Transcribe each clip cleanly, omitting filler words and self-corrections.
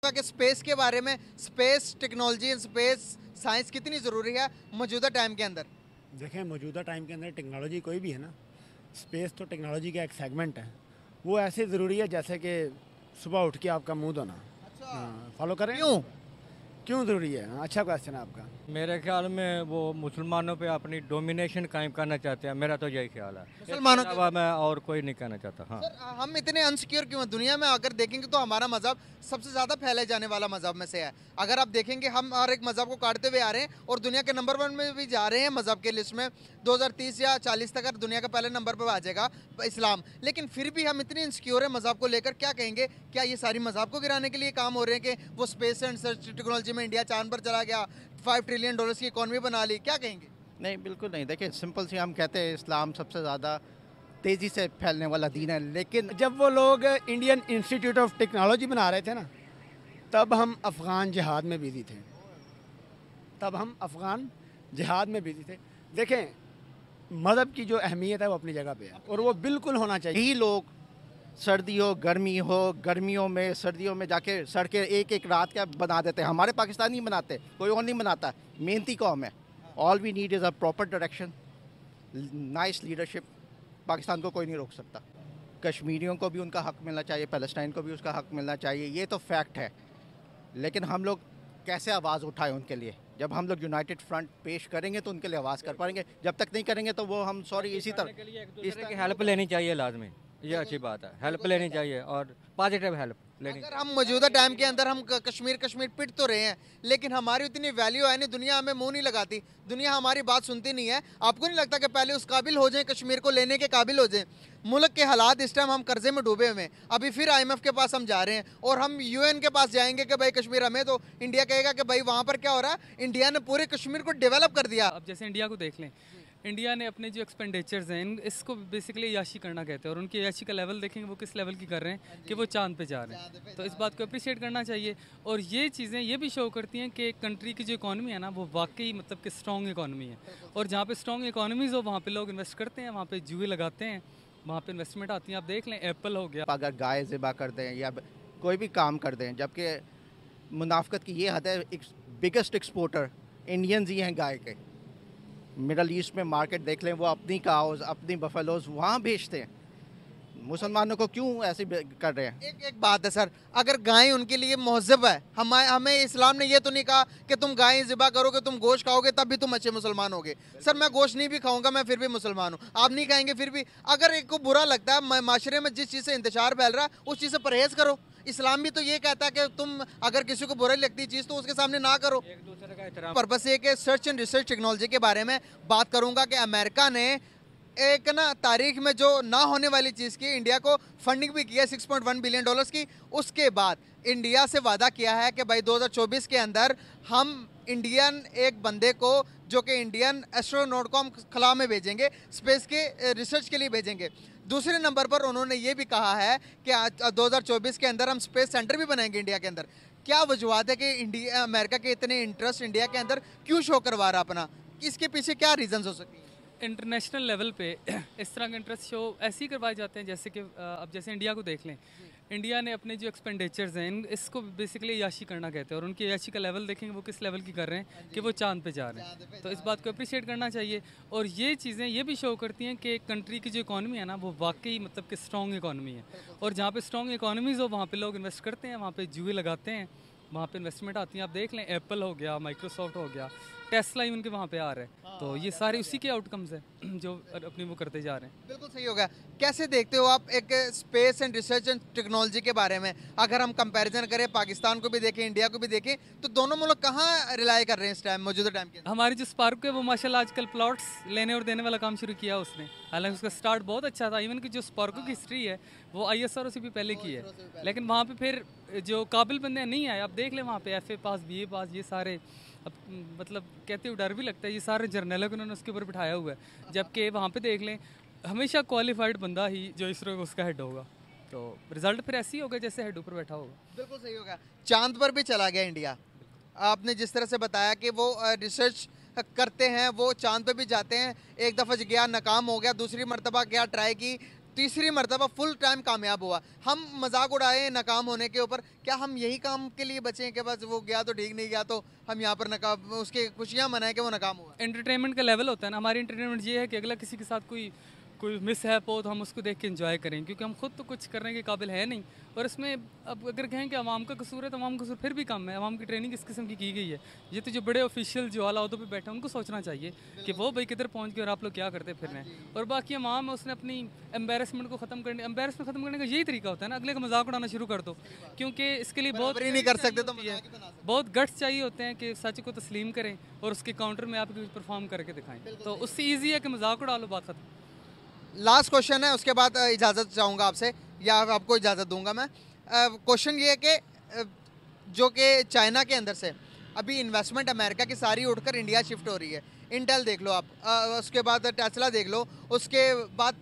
लगता है कि स्पेस के बारे में, space technology and space science कितनी ज़रूरी है मौजूदा टाइम के अंदर? देखें, मौजूदा टाइम के अंदर टेक्नोलॉजी कोई भी है ना, स्पेस तो टेक्नोलॉजी का एक सेगमेंट है। वो ऐसे ज़रूरी है जैसे कि सुबह उठ के आपका मुंह धोना। हाँ, फॉलो करें। क्यों ज़रूरी है? अच्छा क्वेश्चन है आपका। मेरे ख्याल में वो मुसलमानों पे अपनी डोमिनेशन कायम करना चाहते हैं, मेरा तो यही ख्याल है। मुसलमानों इसके अलावा मैं और कोई नहीं कहना चाहता। हाँ सर, हम इतने अनसिक्योर क्यों हैं? दुनिया में अगर देखेंगे तो हमारा मजहब सबसे ज़्यादा फैले जाने वाला मजहब में से है। अगर आप देखेंगे हम हर एक मजहब को काटते हुए आ रहे हैं और दुनिया के नंबर 1 में भी जा रहे हैं मजहब के लिस्ट में। 2030 या 40 तक अगर दुनिया का पहले नंबर पर आ जाएगा इस्लाम, लेकिन फिर भी हम इतने इनसिक्योर हैं मजहब को लेकर। क्या कहेंगे, क्या ये सारी मजहब को गिराने के लिए काम हो रहे हैं कि वो स्पेस एंड रिसर्च टेक्नोलॉजी में इंडिया चांद पर चला गया, $5 ट्रिलियन की इकॉनमी बना ली? क्या कहेंगे? नहीं, बिल्कुल नहीं। देखिए, सिंपल सी हम कहते हैं इस्लाम सबसे ज़्यादा तेज़ी से फैलने वाला दीन है, लेकिन जब वो लोग इंडियन इंस्टीट्यूट ऑफ टेक्नोलॉजी बना रहे थे ना, तब हम अफ़गान जिहाद में बिजी थे। देखें, मज़हब की जो अहमियत है वो अपनी जगह पे है और वो बिल्कुल होना चाहिए। ही लोग सर्दी हो गर्मी हो, गर्मियों में सर्दियों में जाके सड़कें एक एक रात का बना देते हैं। हमारे पाकिस्तान नहीं बनाते, कोई और नहीं बनाता। मेहनती कौम है। All we need is a proper direction, nice leadership. Pakistan को कोई नहीं रोक सकता। कश्मीरियों को भी उनका हक मिलना चाहिए, पैलेस्टाइन को भी उसका हक मिलना चाहिए, ये तो फैक्ट है। लेकिन हम लोग कैसे आवाज़ उठाएं उनके लिए? जब हम लोग यूनाइटेड फ्रंट पेश करेंगे तो उनके लिए आवाज़ कर पाएंगे। जब तक नहीं करेंगे तो वो हम सॉरी इसी तरह इस तरह की हेल्प लेनी चाहिए लाजमी। ये अच्छी बात है, हेल्प लेनी चाहिए और पॉजिटिव हेल्प लेनी। अगर हम मौजूदा टाइम के अंदर हम कश्मीर पिट तो रहे हैं, लेकिन हमारी उतनी वैल्यू है नहीं, दुनिया हमें मुंह नहीं लगाती, दुनिया हमारी बात सुनती नहीं है। आपको नहीं लगता कि पहले उस काबिल हो जाए, कश्मीर को लेने के काबिल हो जाए? मुल्क के हालात इस टाइम हम कर्जे में डूबे हुए हैं। अभी फिर IMF के पास हम जा रहे हैं और हम UN के पास जाएंगे कि भाई कश्मीर हमें, तो इंडिया कहेगा कि भाई वहाँ पर क्या हो रहा है, इंडिया ने पूरे कश्मीर को डेवलप कर दिया। अब जैसे इंडिया को देख लें, इंडिया ने अपने जो एक्सपेंडिचर्स हैं इसको बेसिकली याशी करना कहते हैं, और उनकी याशी का लेवल देखेंगे वो किस लेवल की कर रहे हैं कि वो चांद पे जा रहे हैं। तो इस बात को अप्रिशिएट करना चाहिए। और ये चीज़ें ये भी शो करती हैं कि कंट्री की जो इकॉनमी है ना, वो वाकई मतलब कि स्ट्रॉन्ग इकॉनमी है। और जहाँ पे स्ट्रॉन्ग इकॉनमीज़ हो वहाँ पे लोग इन्वेस्ट करते हैं, वहाँ पे जुए लगाते हैं, वहाँ पे इन्वेस्टमेंट आती है। आप देख लें, एप्पल हो गया। अगर गाय ज़िबा कर दें या कोई भी काम कर दें, जबकि मुनाफ्कत की ये हद है, बिगेस्ट एक्सपोर्टर इंडियंस ही हैं गाय के। मिडल ईस्ट में मार्केट देख लें, वो अपनी काउज, अपनी बफेलोज वहाँ बेचते हैं। मुसलमानों को क्यों ऐसे कर रहे हैं? एक बात है सर, अगर गाय उनके लिए महज़ब है, हमें इस्लाम ने ये तो नहीं कहा कि तुम गाय ज़िबा करोगे, तुम गोश्त खाओगे तब भी तुम अच्छे मुसलमान होगे। सर, मैं गोश्त नहीं भी खाऊंगा, मैं फिर भी मुसलमान हूँ, आप नहीं खाएंगे फिर भी। अगर एक को बुरा लगता है, माशरे में जिस चीज़ से इंतशार फैल रहा है उस चीज़ से परहेज़ करो। इस्लाम भी तो ये कहता है कि तुम अगर किसी को बुरी लगती चीज़ तो उसके सामने ना करो। एक दूसरे का एहतराम। पर्पस ये कि सर्च एंड रिसर्च टेक्नोलॉजी के बारे में बात करूंगा कि अमेरिका ने एक ना तारीख में जो ना होने वाली चीज़ की, इंडिया को फंडिंग भी किया $6.1 बिलियन की। उसके बाद इंडिया से वादा किया है कि भाई 2024 के अंदर हम इंडियन एक बंदे को, जो कि इंडियन एस्ट्रोनॉट को हम खला में भेजेंगे, स्पेस के रिसर्च के लिए भेजेंगे। दूसरे नंबर पर उन्होंने ये भी कहा है कि 2024 के अंदर हम स्पेस सेंटर भी बनाएंगे इंडिया के अंदर। क्या वजूहत है कि इंडिया, अमेरिका के इतने इंटरेस्ट इंडिया के अंदर क्यों शो करवा रहा अपना? इसके पीछे क्या रीजंस हो सकती हैं? इंटरनेशनल लेवल पे इस तरह के इंटरेस्ट शो ऐसे ही करवाए जाते हैं जैसे कि अब जैसे इंडिया को देख लें, इंडिया ने अपने जो एक्सपेंडिचर्स हैं इसको बेसिकली याशी करना कहते हैं, और उनकी याशी का लेवल देखेंगे वो किस लेवल की कर रहे हैं कि वो चांद पे जा रहे हैं। तो इस बात को अप्रिशिएट करना चाहिए। और ये चीज़ें ये भी शो करती हैं कि कंट्री की जो इकॉनमी है ना, वो वाकई मतलब कि स्ट्रॉन्ग इकॉनमी है। और जहाँ पे स्ट्रॉन्ग इकॉनमीज़ हो वहाँ पे लोग इन्वेस्ट करते हैं, वहाँ पे जुए लगाते हैं, वहाँ पे इन्वेस्टमेंट आती है। आप देख लें, एप्पल हो गया, माइक्रोसॉफ्ट हो गया, टेस्ला ही उनके वहाँ पे आ रहे हैं। तो ये सारे उसी के आउटकम्स हैं जो अपनी वो करते जा रहे हैं। बिल्कुल सही हो गया। कैसे देखते हो आप एक space and research and technology के बारे में? अगर हम कंपैरिजन करें, पाकिस्तान को भी देखें, इंडिया को भी देखें, तो दोनों मुल्क कहाँ रिलाई कर रहे हैं इस टाइम, मौजूदा टाइम के? हमारी जो स्पार्क है वो माशाल्लाह आजकल प्लॉट्स लेने और देने वाला काम शुरू किया उसने। हालांकि उसका स्टार्ट बहुत अच्छा था। इवन कि जो स्पार्को की हिस्ट्री है वो ISRO से भी पहले की है, लेकिन वहाँ पे फिर जो काबिल बंदे नहीं आए। आप देख लें वहाँ पे FA पास, BA पास, ये सारे, अब मतलब कहते हुए डर भी लगता है, ये सारे जर्नलों को उन्होंने उसके ऊपर बिठाया हुआ है। जबकि वहाँ पे देख लें, हमेशा क्वालिफाइड बंदा ही जो ISRO उसका हेड होगा, तो रिजल्ट फिर ऐसे ही होगा जैसे हेड ऊपर बैठा होगा। बिल्कुल सही होगा। चांद पर भी चला गया इंडिया। आपने जिस तरह से बताया कि वो रिसर्च करते हैं, वो चांद पे भी जाते हैं। एक दफ़ा गया, नाकाम हो गया, दूसरी मरतबा गया, ट्राई की, तीसरी मर्तबा फुल टाइम कामयाब हुआ। हम मजाक उड़ाए नाकाम होने के ऊपर, क्या हम यही काम के लिए बचे हैं कि बस वो गया तो ठीक, नहीं गया तो हम यहाँ पर नाकाम, उसके खुशियाँ मनाएं कि वो नाकाम हुआ? एंटरटेनमेंट का लेवल होता है ना, हमारी एंटरटेनमेंट ये है कि अगला किसी के साथ कोई मिस हैप हो तो हम उसको देख के एंजॉय करें, क्योंकि हम खुद तो कुछ करने के काबिल है नहीं। और इसमें अब अगर कहें कि अवाम का कसूर है तो अवाम का कसूर फिर भी कम है। अवाम की ट्रेनिंग इस किस्म की गई है। ये तो जो बड़े ऑफिशियल जो आला अहदों पे बैठे हैं उनको सोचना चाहिए कि वो भाई किधर पहुंच गए और आप लोग क्या करते फिर रहे हैं। और बाकी अवाम है उसने अपनी एम्बेरसमेंट को ख़त्म करने का यही तरीका होता है ना, अगले का मजाक उड़ाना शुरू कर दो, क्योंकि इसके लिए बहुत नहीं कर सकते तो बहुत गट्स चाहिए होते हैं कि सच को तस्लीम करें और उसके काउंटर में आप परफॉर्म करके दिखाएं। तो उससे ईजी है कि मजाक उड़ा लो, बात खत्म। लास्ट क्वेश्चन है, उसके बाद इजाज़त चाहूँगा आपसे या आपको इजाज़त दूंगा मैं। क्वेश्चन ये है कि जो कि चाइना के अंदर से अभी इन्वेस्टमेंट अमेरिका की सारी उठकर इंडिया शिफ्ट हो रही है। इंटेल देख लो आप, उसके बाद टेस्ला देख लो, उसके बाद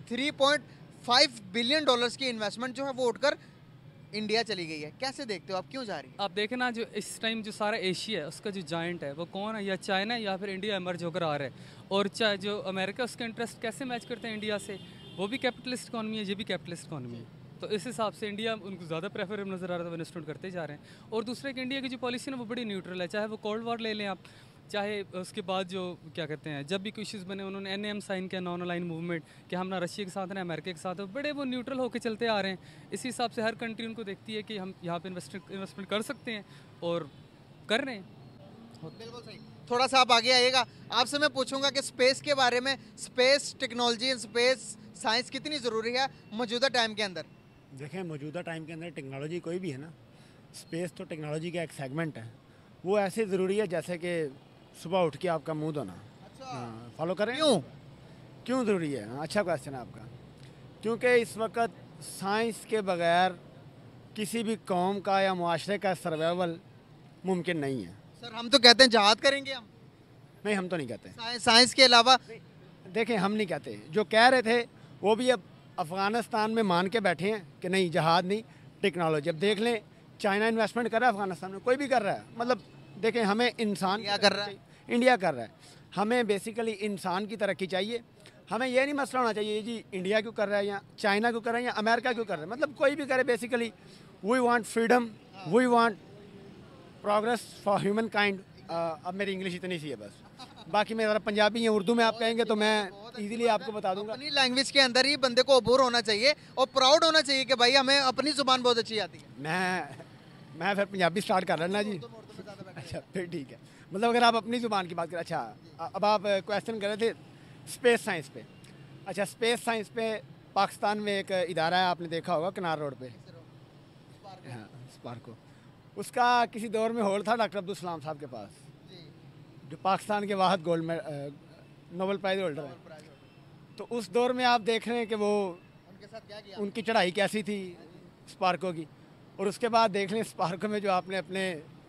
3.5 बिलियन डॉलर्स की इन्वेस्टमेंट जो है वो उठकर इंडिया चली गई है। कैसे देखते हो आप, क्यों जा रही है? आप देखें ना, जो इस टाइम जो सारा एशिया है उसका जो जायंट है वो कौन है, या चाइना है या फिर इंडिया एमर्ज होकर आ रहा है। और चाहे जो अमेरिका उसके इंटरेस्ट कैसे मैच करते हैं इंडिया से, वो भी कैपिटलिस्ट इकॉनमी है, ये भी कैपिटलिस्ट इकॉनमी है। तो इस हिसाब से इंडिया उनको ज़्यादा प्रेफरेबल नज़र आ रहा है, वो इन्वेस्टमेंट करते जा रहे हैं। और दूसरे कि इंडिया की जो पॉलिसी है ना वो बड़ी न्यूट्रल है, चाहे वो कोल्ड वॉर ले लें आप, चाहे उसके बाद जो क्या कहते हैं जब भी कोई इश्यूज़ बने उन्होंने NAM साइन किया, नॉन अलाइन मूवमेंट, कि हम ना रशिया के साथ हैं अमेरिका के साथ है, बड़े वो न्यूट्रल होकर चलते आ रहे हैं। इसी हिसाब से हर कंट्री उनको देखती है कि हम यहाँ पे इन्वेस्टमेंट कर सकते हैं और कर रहे हैं। बिल्कुल सही। थोड़ा सा आप आगे आइएगा, आपसे मैं पूछूंगा कि स्पेस के बारे में, स्पेस टेक्नोलॉजी, स्पेस साइंस कितनी ज़रूरी है मौजूदा टाइम के अंदर? देखें, मौजूदा टाइम के अंदर टेक्नोलॉजी कोई भी है ना, स्पेस तो टेक्नोलॉजी का एक सेगमेंट है। वो ऐसे ज़रूरी है जैसे कि सुबह उठ के आपका मुंह धोना। हाँ, फॉलो करें। क्यों ज़रूरी है? अच्छा क्वेश्चन है आपका। क्योंकि इस वक्त साइंस के बगैर किसी भी कौम का या मुआशरे का सर्वाइवल मुमकिन नहीं है। सर हम तो कहते हैं जहाद करेंगे हम। नहीं, हम तो नहीं कहते। साइंस के अलावा देखें, हम नहीं कहते। जो कह रहे थे वो भी अब अफ़गानिस्तान में मान के बैठे हैं कि नहीं, जहाद नहीं, टेक्नोलॉजी। अब देख लें, चाइना इन्वेस्टमेंट कर रहा है अफ़गानिस्तान में, कोई भी कर रहा है। मतलब देखें, हमें इंसान क्या कर रहा है, इंडिया कर रहा है। हमें बेसिकली इंसान की तरक्की चाहिए। हमें ये नहीं मसला होना चाहिए जी इंडिया क्यों कर रहा है या चाइना क्यों कर रहा है या अमेरिका क्यों कर रहा है। मतलब कोई भी करे, basically we want freedom, we want progress for human kind. अब मेरी इंग्लिश इतनी सी है बस, बाकी मैं ज़रा पंजाबी या उर्दू में आप कहेंगे तो मैं इजीली आपको बता दूंगा। अपनी लैंग्वेज के अंदर ही बंदे को अबूर होना चाहिए और प्राउड होना चाहिए कि भाई हमें अपनी जुबान बहुत अच्छी आती है। मैं फिर पंजाबी स्टार्ट कर लेना जी। अच्छा, फिर ठीक है। मतलब अगर आप अपनी ज़ुबान की बात करें। अच्छा, अब आप क्वेश्चन कर रहे थे स्पेस साइंस पे। अच्छा, स्पेस साइंस पे पाकिस्तान में एक इदारा है, आपने देखा होगा कनार रोड पे, हाँ, स्पार्को। उसका किसी दौर में होल्ड था डॉक्टर अब्दुल सलाम साहब के पास, जो पाकिस्तान के वाहद गोल्ड नोबेल प्राइज़ होल्डर है। तो उस दौर में आप देख रहे हैं कि वो उनके साथ क्या किया, उनकी चढ़ाई कैसी थी स्पार्को की। और उसके बाद देख लें स्पार्को में जो आपने अपने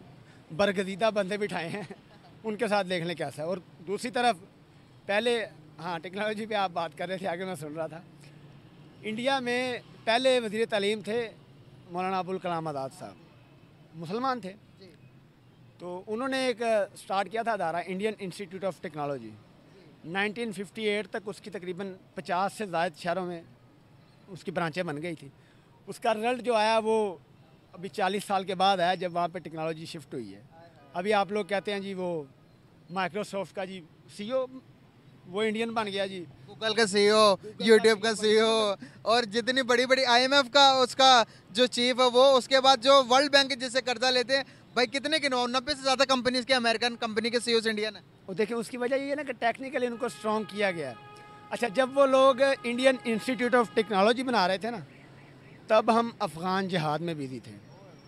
बरगजीदा बंदे बिठाए हैं उनके साथ देख लें कैसा है। और दूसरी तरफ पहले, हाँ, टेक्नोलॉजी पे आप बात कर रहे थे, आगे मैं सुन रहा था। इंडिया में पहले वज़ीर तालीम थे मौलाना अबुल कलाम आज़ाद साहब, मुसलमान थे। तो उन्होंने एक स्टार्ट किया था अदारा, इंडियन इंस्टीट्यूट ऑफ टेक्नोलॉजी। 1958 तक उसकी तकरीबन 50 से ज़ायद शहरों में उसकी ब्रांचें बन गई थी। उसका रिज़ल्ट जो आया वो अभी 40 साल के बाद आया, जब वहाँ पे टेक्नोलॉजी शिफ्ट हुई है। अभी आप लोग कहते हैं जी वो माइक्रोसॉफ्ट का जी CEO वो इंडियन बन गया जी, गूगल का CEO, यूट्यूब का CEO, और जितनी बड़ी बड़ी IMF का उसका जो चीफ है वो, उसके बाद जो वर्ल्ड बैंक जिससे कर्जा लेते हैं भाई, कितने के 90 से ज़्यादा कंपनीज के, अमेरिकन कंपनी के CEOs इंडियन है। और देखिए उसकी वजह ये है ना कि टेक्निकली उनको स्ट्रॉन्ग किया गया है। अच्छा, जब वो लोग इंडियन इंस्टीट्यूट ऑफ टेक्नोलॉजी बना रहे थे ना, तब हम अफ़गान जिहाद में बिजी थे।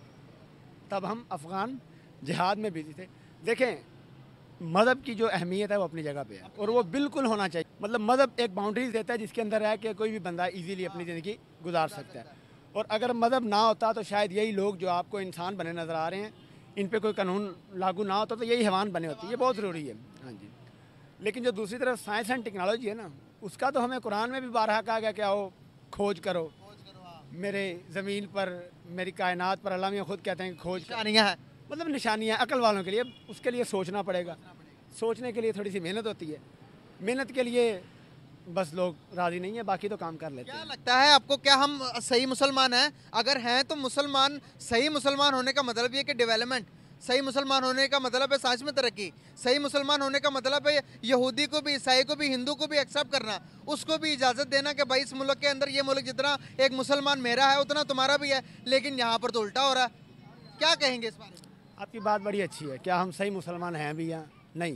देखें, मज़हब की जो अहमियत है वो अपनी जगह पे है और वो बिल्कुल होना चाहिए। मतलब मज़हब एक बाउंड्रीज देता है जिसके अंदर रह के कोई भी बंदा इजीली अपनी ज़िंदगी गुजार सकता है। और अगर मज़हब ना होता तो शायद यही लोग जो आपको इंसान बने नज़र आ रहे हैं, इन पे कोई कानून लागू ना होता तो यही हैवान बने होते। ये बहुत ज़रूरी है। हाँ जी। लेकिन जो दूसरी तरफ साइंस एंड टेक्नोलॉजी है ना, उसका तो हमें कुरान में भी बारहा कहा गया कि आओ खोज करो मेरे ज़मीन पर, मेरी कायनात पर। अल्लाह मियां खुद कहते हैं कि खोज निशानियाँ हैं, मतलब निशानियाँ अकल वालों के लिए। उसके लिए सोचना पड़ेगा, सोचने के लिए थोड़ी सी मेहनत होती है। मेहनत के लिए बस लोग राज़ी नहीं है, बाकी तो काम कर लेते क्या हैं। लगता है आपको, क्या हम सही मुसलमान हैं? अगर हैं तो मुसलमान, सही मुसलमान होने का मतलब ये कि डेवलपमेंट, सही मुसलमान होने का मतलब है सांस में तरक्की, सही मुसलमान होने का मतलब है यहूदी को भी, ईसाई को भी, हिंदू को भी एक्सेप्ट करना, उसको भी इजाज़त देना कि भाई इस मुल्क के अंदर, ये मुल्क जितना एक मुसलमान मेरा है उतना तुम्हारा भी है। लेकिन यहाँ पर तो उल्टा हो रहा है। क्या कहेंगे इस बारे में? आपकी बात बड़ी अच्छी है। क्या हम सही मुसलमान हैं भी या नहीं?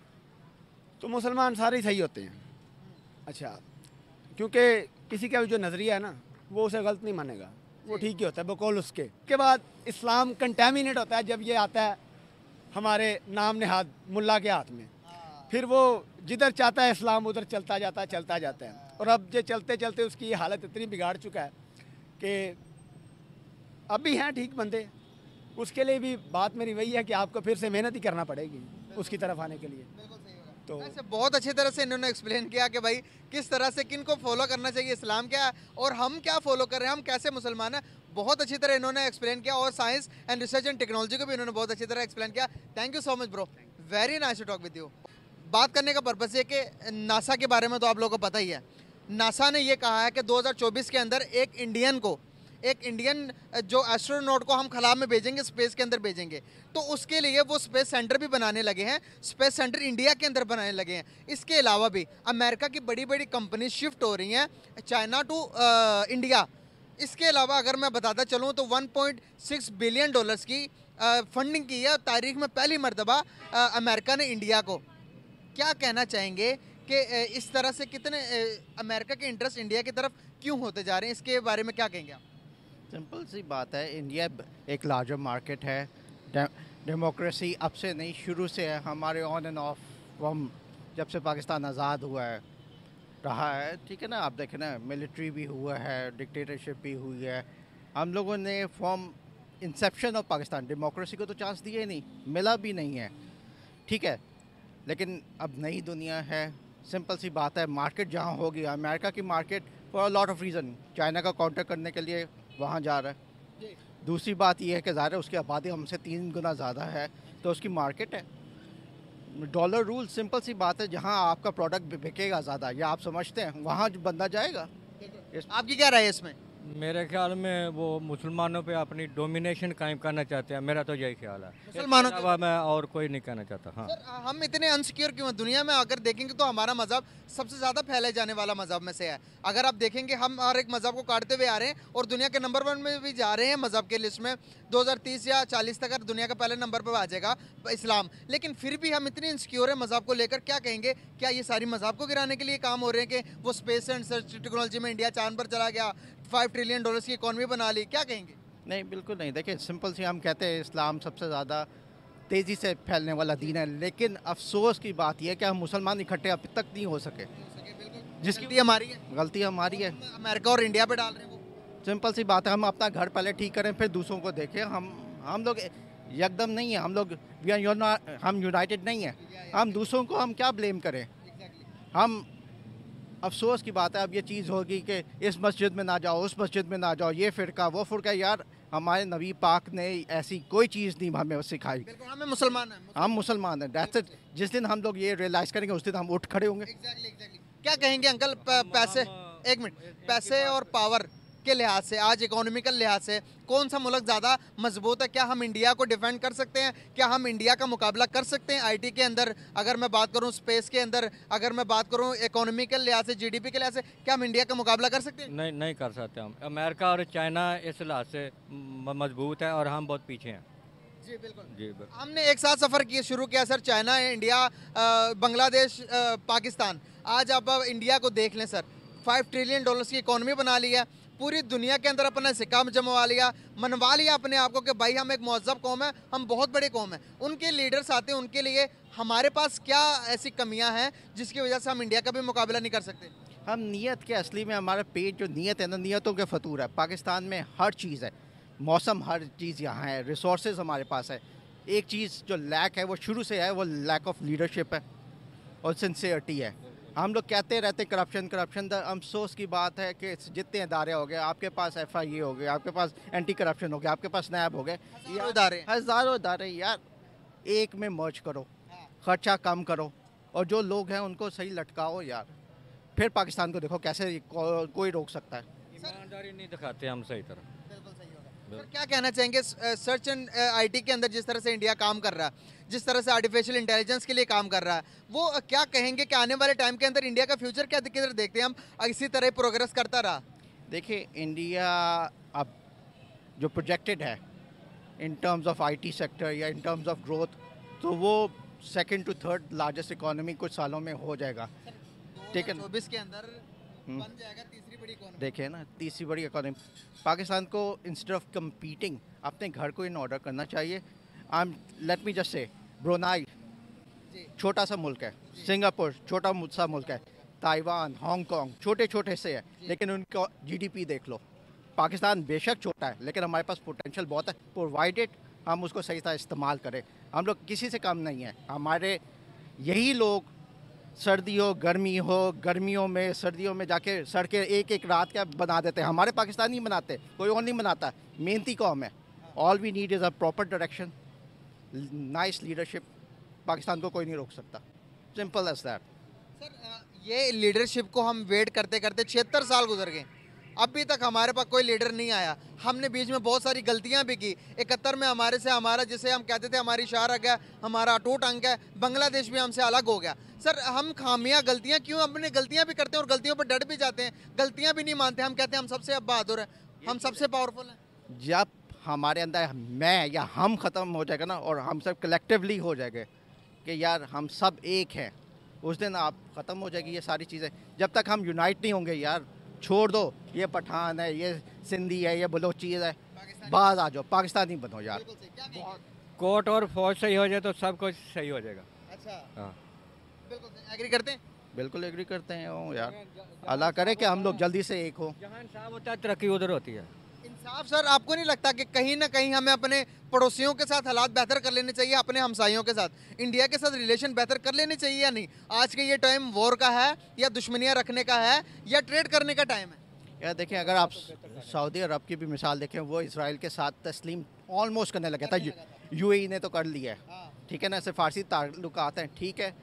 तो मुसलमान सारे ही सही होते हैं। अच्छा, क्योंकि किसी का भी जो नज़रिया है ना, वो उसे गलत नहीं मानेगा, वो ठीक ही होता है बकौल उसके। के बाद इस्लाम कंटेमिनेट होता है जब ये आता है हमारे नाम नेहाद मुल्ला के हाथ में, फिर वो जिधर चाहता है इस्लाम उधर चलता जाता है। और अब ये चलते चलते उसकी ये हालत इतनी बिगाड़ चुका है कि अब भी हैं ठीक बंदे, उसके लिए भी बात मेरी वही है कि आपको फिर से मेहनत ही करना पड़ेगी उसकी तरफ आने के लिए। तो वैसे बहुत अच्छी तरह से इन्होंने एक्सप्लेन किया कि भाई किस तरह से किन को फॉलो करना चाहिए, इस्लाम क्या है और हम क्या फॉलो कर रहे हैं, हम कैसे मुसलमान हैं। बहुत अच्छी तरह इन्होंने एक्सप्लेन किया और science and research and technology को भी इन्होंने बहुत अच्छी तरह एक्सप्लेन किया। Thank you so much bro, very nice to talk with you. बात करने का पर्पस ये कि नासा के बारे में तो आप लोगों को पता ही है। नासा ने ये कहा है कि 2024 के अंदर एक इंडियन जो एस्ट्रोनॉट को हम खला में भेजेंगे, स्पेस के अंदर भेजेंगे। तो उसके लिए वो स्पेस सेंटर भी बनाने लगे हैं, स्पेस सेंटर इंडिया के अंदर बनाने लगे हैं। इसके अलावा भी अमेरिका की बड़ी बड़ी कंपनी शिफ्ट हो रही हैं चाइना टू इंडिया। इसके अलावा अगर मैं बताता चलूँ तो 1.6 बिलियन डॉलर्स की फंडिंग की है तारीख में पहली मरतबा अमेरिका ने इंडिया को। क्या कहना चाहेंगे कि इस तरह से कितने अमेरिका के इंटरेस्ट इंडिया की तरफ क्यों होते जा रहे हैं, इसके बारे में क्या कहेंगे आप? सिंपल सी बात है, इंडिया एक लार्जर मार्केट है। डेमोक्रेसी अब से नहीं, शुरू से है। हमारे ऑन एंड ऑफ फ्रॉम जब से पाकिस्तान आज़ाद हुआ है रहा है, ठीक है ना। आप देखें ना, मिलिट्री भी हुआ है, डिक्टेटरशिप भी हुई है। हम लोगों ने from inception of Pakistan democracy को तो चांस दिया ही नहीं, मिला भी नहीं है, ठीक है। लेकिन अब नई दुनिया है, सिंपल सी बात है, मार्केट जहाँ होगी, अमेरिका की market for a lot of reason, China का काउंटर करने के लिए वहाँ जा रहा है। दूसरी बात यह है कि ज़ाहिर है उसकी आबादी हमसे 3 गुना ज़्यादा है, तो उसकी मार्केट है। डॉलर रूल, सिंपल सी बात है, जहाँ आपका प्रोडक्ट बिकेगा ज़्यादा या आप समझते हैं वहाँ जो बंदा जाएगा। आपकी क्या राय है इसमें? मेरे ख्याल में वो मुसलमानों पे अपनी डोमिनेशन कायम करना चाहते हैं, मेरा तो यही ख्याल है। मुसलमानों इसके अलावा मैं और कोई नहीं कहना चाहता। हाँ, सर, हम इतने अनसिक्योर क्यों हैं? दुनिया में अगर देखेंगे तो हमारा मज़हब सबसे ज़्यादा फैले जाने वाला मज़हब में से है। अगर आप देखेंगे हम हर एक मज़हब को काटते हुए आ रहे हैं और दुनिया के नंबर 1 में भी जा रहे हैं मज़हब के लिस्ट में। 2030 या 40 तक दुनिया का पहले नंबर पर आ जाएगा इस्लाम। लेकिन फिर भी हम इतने इनसिक्योर हैं मज़हब को लेकर। क्या कहेंगे, क्या ये सारी मज़हब को गिराने के लिए काम हो रहे हैं कि वो स्पेस एंड रिसर्च टेक्नोलॉजी में इंडिया चांद पर चला गया, 5 ट्रिलियन डॉलर्स की इकॉनमी बना ली? क्या कहेंगे? नहीं, बिल्कुल नहीं। देखिए, सिंपल सी हम कहते हैं इस्लाम सबसे ज़्यादा तेज़ी से फैलने वाला दीन है, लेकिन अफसोस की बात यह है कि हम मुसलमान इकट्ठे अब तक नहीं हो सके, जिसकी हमारी है, गलती हमारी है। अमेरिका और इंडिया पे डाल रहे हैं वो। सिंपल सी बात है, हम अपना घर पहले ठीक करें फिर दूसरों को देखें। हम लोग एकदम नहीं है, हम यूनाइटेड नहीं है। हम दूसरों को हम क्या ब्लेम करें। हम अफसोस की बात है अब ये चीज़ होगी कि इस मस्जिद में ना जाओ, उस मस्जिद में ना जाओ, ये फ़िरका वो फ़िरका। यार, हमारे नबी पाक ने ऐसी कोई चीज़ नहीं हमें सिखाई। बिल्कुल, हमें मुसलमान हैं। हम मुसलमान हैं, दैट्स इट। जिस दिन हम लोग ये रियलाइज़ करेंगे उस दिन हम उठ खड़े होंगे। क्या कहेंगे अंकल, पैसे, एक मिनट, पैसे और पावर के लिहाज से, आज इकोनॉमिकल लिहाज से कौन सा मुल्क ज़्यादा मजबूत है? क्या हम इंडिया को डिफेंड कर सकते हैं? क्या हम इंडिया का मुकाबला कर सकते हैं आईटी के अंदर? अगर मैं बात करूं स्पेस के अंदर, अगर मैं बात करूं इकोनॉमिकल लिहाज से, जीडीपी के लिहाज से, क्या हम इंडिया का मुकाबला कर सकते हैं? नहीं कर सकते हम। अमेरिका और चाइना इस लिहाज से मजबूत है और हम बहुत पीछे हैं। जी बिल्कुल, जी बिल्कुल। हमने एक साथ सफ़र किया, शुरू किया sir, China, India, Bangladesh, Pakistan. आज आप इंडिया को देख लें सर, 5 ट्रिलियन डॉलर्स की इकॉनमी बना ली है, पूरी दुनिया के अंदर अपना सिक्का जमवा लिया, मनवा लिया अपने आप को कि भाई हम एक महज़ब कौम है, हम बहुत बड़े कौम है। उनके लीडर्स आते हैं, उनके लिए हमारे पास क्या ऐसी कमियां हैं जिसकी वजह से हम इंडिया का भी मुकाबला नहीं कर सकते? हम नीयत के, असली में हमारा पेट जो नीयत है ना, नीयतों के फतूर है। पाकिस्तान में हर चीज़ है, मौसम, हर चीज़ यहाँ है, रिसोर्सेज हमारे पास है। एक चीज़ जो लैक है वो शुरू से है, वो लैक ऑफ लीडरशिप है और सिंसियरिटी है। हम लोग कहते रहते करप्शन करप्शन। अफसोस की बात है कि जितने इदारे हो गए, आपके पास FIA हो गए, आपके पास एंटी करप्शन हो गया, आपके पास नैब हो गए, हज़ारों इदारे। यार, एक में मर्ज करो, खर्चा कम करो और जो लोग हैं उनको सही लटकाओ। यार, फिर पाकिस्तान को देखो कैसे कोई रोक सकता है। ईमानदारी नहीं दिखाते हम सही तरह। सर क्या कहना चाहेंगे सर्च एंड आईटी के अंदर जिस तरह से इंडिया काम कर रहा है, जिस तरह से आर्टिफिशियल इंटेलिजेंस के लिए काम कर रहा है, वो क्या कहेंगे कि आने वाले टाइम के अंदर इंडिया का फ्यूचर क्या किधर देखते हैं हम, इसी तरह प्रोग्रेस करता रहा? देखिए इंडिया अब जो प्रोजेक्टेड है in terms of IT sector या इन टर्म्स ऑफ ग्रोथ, तो वो second to third largest economy कुछ सालों में हो जाएगा। ठीक है, 2024 के अंदर बन जाएगा तीसरी बड़ी इकोनॉमी। देखिए ना, तीसरी बड़ी इकोनॉमी। पाकिस्तान को इंस्टेड ऑफ कम्पीटिंग अपने घर को इन ऑर्डर करना चाहिए। Let me just say Brunei छोटा सा मुल्क है, सिंगापुर छोटा सा मुल्क है, ताइवान, हांगकांग छोटे छोटे से है, लेकिन उनका जीडीपी देख लो। पाकिस्तान बेशक छोटा है लेकिन हमारे पास पोटेंशियल बहुत है, प्रोवाइडेड हम उसको सही तरह इस्तेमाल करें। हम लोग किसी से कम नहीं है। हमारे यही लोग सर्दी हो गर्मी हो, गर्मियों में सर्दियों में जाके सड़कें एक एक रात क्या बना देते हैं। हमारे पाकिस्तान नहीं बनाते, कोई और नहीं बनाता। मेहनती कौम है। All we need is a proper direction, nice leadership. Pakistan को कोई नहीं रोक सकता, सिंपल एज दैट। सर ये लीडरशिप को हम वेट करते करते 76 साल गुजर गए, अभी तक हमारे पास कोई लीडर नहीं आया। हमने बीच में बहुत सारी गलतियां भी की। 71 में हमारे से हमारा जिसे हम कहते थे हमारी शार आ गया, हमारा अटूट अंक है, बांग्लादेश भी हमसे अलग हो गया। सर हम खामियां गलतियां क्यों, अपने गलतियां भी करते हैं और गलतियों पर डट भी जाते हैं, गलतियां भी नहीं मानते। हम कहते हैं हम सबसे अब बहादुर हैं, हम सबसे पावरफुल हैं। जब हमारे अंदर मैं या हम ख़त्म हो जाएगा ना, और हम सब कलेक्टिवली हो जाएंगे कि यार हम सब एक हैं, उस दिन आप ख़त्म हो जाएगी ये सारी चीज़ें। जब तक हम यूनाइट नहीं होंगे, यार छोड़ दो ये पठान है, ये सिंधी है, ये बलोची है, बाहर आ जाओ, पाकिस्तानी बनो यार। कोर्ट और फौज सही हो जाए तो सब कुछ सही हो जाएगा। अच्छा, हाँ, बिल्कुल एग्री करते हैं। बिल्कुल एग्री करते हैं ओ यार, अल्लाह करे कि हम लोग जल्दी से एक हो। जहाँ इंसाफ होता है तरक्की उधर होती है। इंसाफ सर, आपको नहीं लगता कि कहीं ना कहीं हमें अपने पड़ोसियों के साथ हालात बेहतर कर लेने चाहिए, अपने हमसाइयों के साथ इंडिया के साथ रिलेशन बेहतर कर लेने चाहिए या नहीं? आज के ये टाइम वॉर का है या दुश्मनियां रखने का है या ट्रेड करने का टाइम है? यार देखें, अगर आप सऊदी अरब की भी मिसाल देखें, वो इसराइल के साथ तस्लीम ऑलमोस्ट करने लगा था। यूएई ने तो कर लिया है, ठीक है ना, सिर्फ फारसी ताल्लुकात हैं, ठीक है।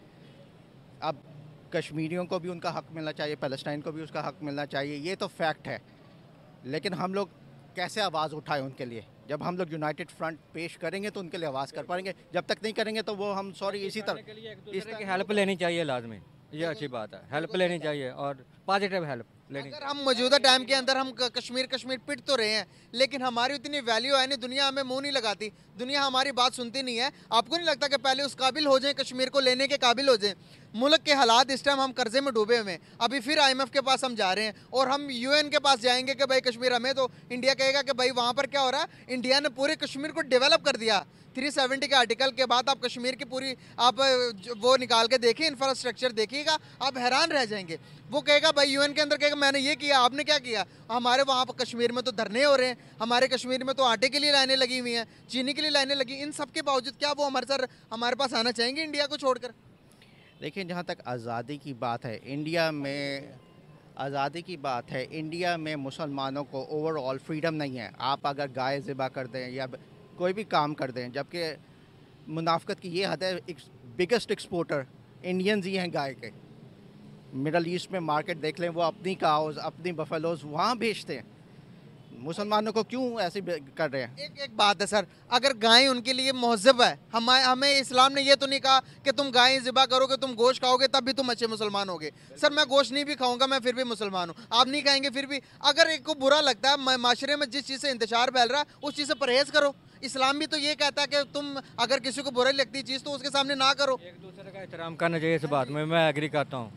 अब कश्मीरियों को भी उनका हक मिलना चाहिए, पैलेस्टाइन को भी उसका हक मिलना चाहिए, ये तो फैक्ट है। लेकिन हम लोग कैसे आवाज़ उठाएं उनके लिए? जब हम लोग यूनाइटेड फ्रंट पेश करेंगे तो उनके लिए आवाज़ कर पाएंगे, जब तक नहीं करेंगे तो वो हम सॉरी इसी तरह इस तरह की हेल्प लेनी चाहिए लाजमी, ये अच्छी बात है। हेल्प लेनी चाहिए और पॉजिटिव हेल्प लेनी। अगर हम मौजूदा टाइम के अंदर हम कश्मीर पिट तो रहे हैं, लेकिन हमारी उतनी वैल्यू है नहीं, दुनिया हमें मुंह नहीं लगाती, दुनिया हमारी बात सुनती नहीं है। आपको नहीं लगता कि पहले उस काबिल हो जाए, कश्मीर को लेने के काबिल हो जाए? मुल्क के हालात इस टाइम हम कर्जे में डूबे हुए हैं, अभी फिर IMF के पास हम जा रहे हैं और हम UN के पास जाएंगे कि भाई कश्मीर हमें, तो इंडिया कहेगा कि भाई वहाँ पर क्या हो रहा है? इंडिया ने पूरे कश्मीर को डेवलप कर दिया। 370 के आर्टिकल के बाद आप कश्मीर की पूरी आप वो निकाल के देखिए, इंफ्रास्ट्रक्चर देखिएगा, आप हैरान रह जाएंगे। वो कहेगा भाई UN के अंदर कहेगा मैंने ये किया, आपने क्या किया? हमारे वहाँ पर कश्मीर में तो धरने हो रहे हैं, हमारे कश्मीर में तो आटे के लिए लाइनें लगी हुई हैं, चीनी के लिए लाइनें लगी। इन सब के बावजूद क्या वो हमारे पास आना चाहेंगे इंडिया को छोड़कर? देखिए, जहाँ तक आज़ादी की बात है, इंडिया में आज़ादी की बात है, इंडिया में मुसलमानों को ओवरऑल फ्रीडम नहीं है। आप अगर गाय ज़िबा कर दें या कोई भी काम कर दें, जबकि मुनाफकत की ये हद है, बिगेस्ट एक्सपोर्टर इंडियंस ही हैं गाय के। मिडल ईस्ट में मार्केट देख लें, वो अपनी काउज, अपनी बफेलोज वहाँ भेजते हैं। मुसलमानों को क्यों ऐसे कर रहे हैं? एक बात है सर, अगर गाय उनके लिए महज़ब है, हमें इस्लाम ने ये तो नहीं कहा कि तुम गाय ज़िबा करोगे, तुम गोश्त खाओगे तब भी तुम अच्छे मुसलमान होगे। सर मैं गोश्त नहीं भी खाऊंगा, मैं फिर भी मुसलमान हूँ, आप नहीं खाएंगे फिर भी। अगर एक को बुरा लगता है, माशरे में जिस चीज़ से इंतशार फैल रहा है उस चीज़ से परहेज़ करो। इस्लाम भी तो ये कहता है कि तुम अगर किसी को बुरी लगती चीज़ तो उसके सामने ना करो। एक दूसरे का एहतराम करना चाहिए, इस बात में मैं एग्री करता हूँ।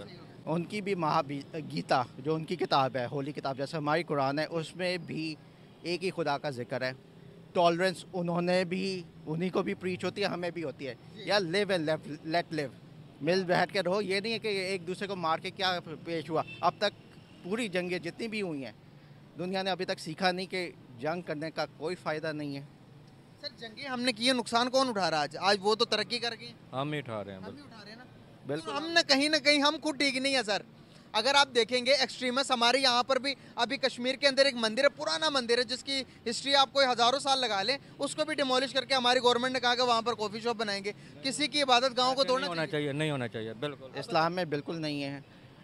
उनकी भी गीता जो उनकी किताब है, होली किताब जैसे हमारी कुरान है, उसमें भी एक ही खुदा का जिक्र है। टॉलरेंस उन्होंने भी, उन्हीं को भी प्रीच होती है, हमें भी होती है। यार लिव एंड लेट लिव, मिल बैठ के रहो। ये नहीं है कि एक दूसरे को मार के क्या पेश हुआ। अब तक पूरी जंगें जितनी भी हुई हैं, दुनिया ने अभी तक सीखा नहीं कि जंग करने का कोई फ़ायदा नहीं है। सर जंगें हमने की है, नुकसान कौन उठा रहा है आज? वो तो तरक्की कर गई, हम ही उठा रहे हैं। हम ही उठा रहे हैं ना। बिल्कुल, हम ना कहीं हम खुद ठीक नहीं है सर। अगर आप देखेंगे एक्सट्रीमिस्ट हमारे यहाँ पर भी, अभी कश्मीर के अंदर एक मंदिर है, पुराना मंदिर है जिसकी हिस्ट्री आप कोई हज़ारों साल लगा लें, उसको भी डिमोलिश करके हमारी गवर्नमेंट ने कहा कि वहाँ पर कॉफ़ी शॉप बनाएंगे। किसी की इबादत गाँव को तोड़ना होना चाहिए, नहीं होना चाहिए, बिल्कुल इस्लाम में बिल्कुल नहीं है।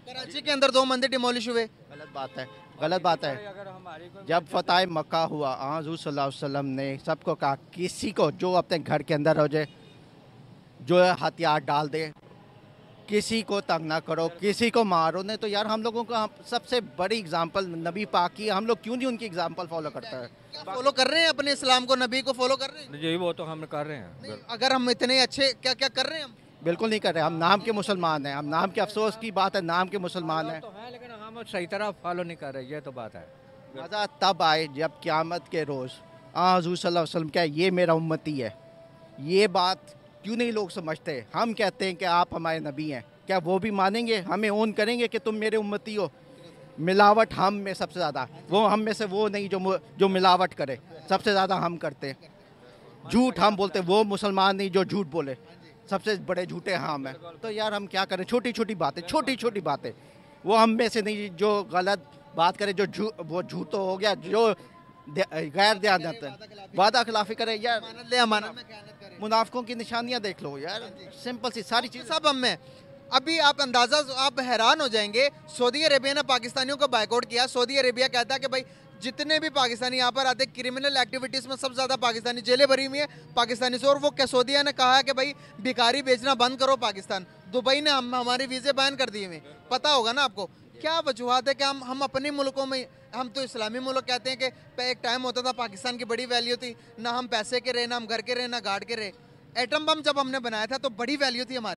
कराची के अंदर 2 मंदिर डिमोलिश हुए। गलत बात है, गलत बात है। जब फतह मक्का हुआ, हुज़ूर सल्लल्लाहु अलैहि वसल्लम ने सबको कहा किसी को जो अपने घर के अंदर हो जाए, जो है हथियार डाल दे, किसी को तंग ना करो, किसी को मारो नहीं। तो यार हम लोगों का सबसे बड़ी एग्जांपल नबी पाक की, हम लोग क्यों नहीं उनकी एग्जांपल फॉलो करते हैं? फॉलो कर रहे हैं अपने इस्लाम को, नबी को फॉलो कर रहे हैं? जी वो तो हम कर रहे हैं। नहीं, अगर हम इतने अच्छे क्या क्या कर रहे हैं हम? बिल्कुल नहीं कर रहे। हम नाम के मुसलमान हैं, हम नाम के, अफसोस की बात है, नाम के मुसलमान हैं। तो है लेकिन हम सही तरह फॉलो नहीं कर रहे, ये तो बात है। मज़ा तब आए जब क़यामत के रोज़ हुज़ूर सल्लल्लाहु अलैहि वसल्लम क्या ये मेरा उम्मती है। ये बात क्यों नहीं लोग समझते? हम कहते हैं कि आप हमारे नबी हैं, क्या वो भी मानेंगे, हमें ओन करेंगे कि तुम मेरे उम्मती हो? मिलावट हम में सबसे ज़्यादा, वो हम में से वो नहीं जो मिलावट करे, सबसे ज़्यादा हम करते हैं। झूठ हम बोलते, वो मुसलमान नहीं जो झूठ बोले, सबसे बड़े झूठे हम हैं। तो यार हम क्या करें? छोटी छोटी बातें वो हम में से नहीं जो गलत बात करे, जो वो झूठ तो हो गया, जो गैर ध्यान वादा खिलाफी करे यार, अमानत में खयानत करें। मुनाफिकों की निशानियां देख लो यार, सिंपल सी सारी चीज़। सब हम में। अभी आप अंदाजा, आप हैरान हो जाएंगे, सऊदी अरेबिया ने पाकिस्तानियों को बाइकआउट किया। सऊदी अरेबिया कहता है कि भाई जितने भी पाकिस्तानी यहाँ पर आते, क्रिमिनल एक्टिविटीज़ में सबसे ज़्यादा पाकिस्तानी, जेलें भरी हुई है पाकिस्तानी से। और वो सऊदीया ने कहा है कि भाई भिखारी बेचना बंद करो पाकिस्तान। दुबई ने हमारे वीज़े बैन कर दिए हुए, पता होगा ना आपको। क्या वजूहत है कि हम अपने मुल्कों में, हम तो इस्लामी मुल्क कहते हैं कि एक टाइम होता था पाकिस्तान की बड़ी वैल्यू थी, ना हम पैसे के रहे, ना हम घर के रहे, ना गार्ड के रहे। एटम बम जब हमने बनाया था तो बड़ी वैल्यू थी हमारी।